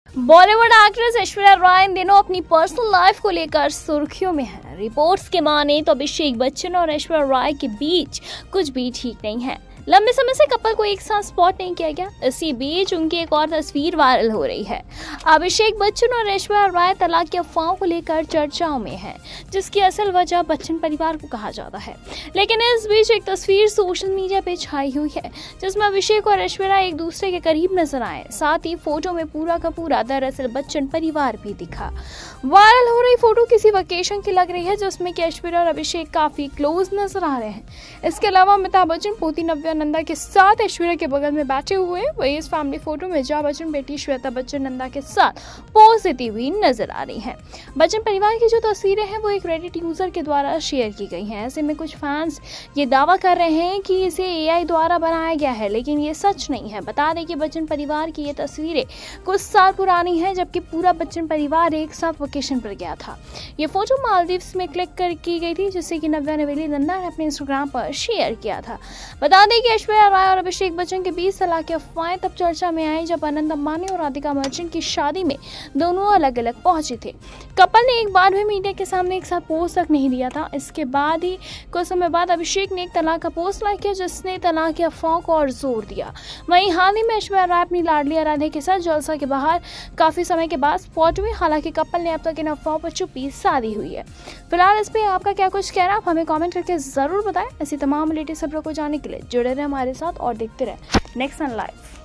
Bollywood actress Aishwarya Rai इन दिनों अपनी पर्सनल लाइफ को लेकर सुर्खियों में है। रिपोर्ट्स के माने तो अभिषेक बच्चन और ऐश्वर्या राय के बीच कुछ भी ठीक नहीं है। लंबे समय से कपल को एक साथ स्पॉट नहीं किया गया। इसी बीच उनकी एक और तस्वीर वायरल हो रही है। अभिषेक बच्चन और ऐश्वर्या राय तलाक की अफवाहों को लेकर चर्चाओं में है, जिसकी असल वजह बच्चन परिवार को कहा जाता है। लेकिन इस बीच एक तस्वीर सोशल मीडिया पे छाई हुई है, जिसमें अभिषेक और ऐश्वर्या एक दूसरे के करीब नजर आए। साथ ही फोटो में पूरा का पूरा दरअसल बच्चन परिवार भी दिखा। वायरल हो रही फोटो किसी वेकेशन की लग रही है, जिसमें कि ऐश्वर्या और अभिषेक काफी क्लोज नजर आ रहे हैं। इसके अलावा अमिताभ बच्चन पोती नव्या नंदा के साथ ऐश्वर्या के बगल में बैठे हुए। वही इस फैमिली फोटो में जया बच्चन बेटी श्वेता बच्चन नंदा के साथ पोज देती हुई नजर आ रही हैं। बच्चन परिवार की जो तस्वीरें हैं वो एक रेडिट यूजर के द्वारा शेयर की गई हैं। ऐसे में कुछ फैंस ये दावा कर रहे हैं कि इसे एआई द्वारा बनाया गया है, लेकिन ये सच नहीं है। बता दें कि बच्चन परिवार की ये तस्वीरें कुछ साल पुरानी है, जबकि पूरा बच्चन परिवार एक साथ वेकेशन पर गया था। ये फोटो मालदीव्स में क्लिक कर की गई थी, जिससे कि नव्या नवेली नंदा ने अपने इंस्टाग्राम पर शेयर किया था। बता दें कि ऐश्वर्या राय और अभिषेक बच्चन के बीच तलाक की अफवाहें तब चर्चा में आई जब अनंत अंबानी और राधिका मर्चेंट की शादी में दोनों अलग अलग पहुंचे थे। कपल ने एक बार भी मीडिया के सामने एक साथ पोस्ट तक नहीं दिया था। इसके बाद ही कुछ समय बाद अभिषेक ने एक तलाक का पोस्ट लाइक किया, जिसने तलाक की अफवाहों को और जोर दिया। वहीं हाल ही में ऐश्वर्या राय अपनी लाडली आराध्या के साथ जलसा के बाहर काफी समय के बाद स्पॉट हुई। हालांकि कपल ने अब तक इन अफवाहों पर चुप्पी साधी हुई है। फिलहाल इस पे आपका क्या कुछ कहना, आप हमें कमेंट करके जरूर बताएं। ऐसी तमाम लेटेस्ट खबरों को जानने के लिए जुड़े रहे हमारे साथ और देखते रहे नेक्स्ट सन लाइव।